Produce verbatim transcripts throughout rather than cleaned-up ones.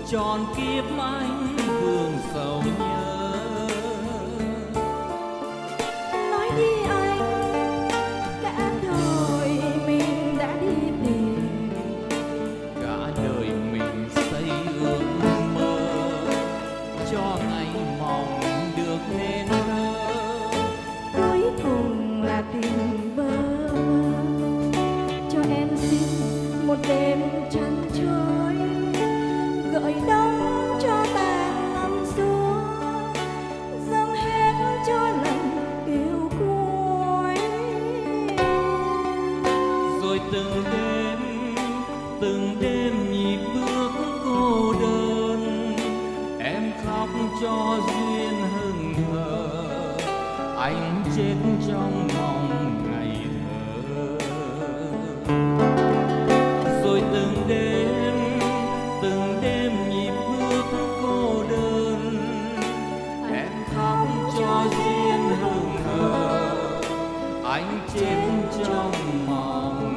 tròn kiếp anh vương sầu nhớ. Nói đi anh, cả đời mình đã đi tìm, cả đời mình xây ước mơ cho ngày mong được nên thơ. cuối cùng là tình bơ vơ. Cho em xin một đêm trăng trôi, gợi đông cho tàn năm xưa, dâng hết cho lần yêu cuối. Rồi từng đêm từng đêm nhịp bước cô đơn, em khóc cho duyên hững hờ, anh chết trong mong ngày thơ. Rồi từng đêm từng đêm nhịp bước cô đơn, em khóc cho duyên hững hờ, anh chết trong mong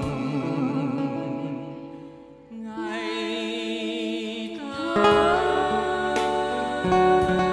ngày thơ.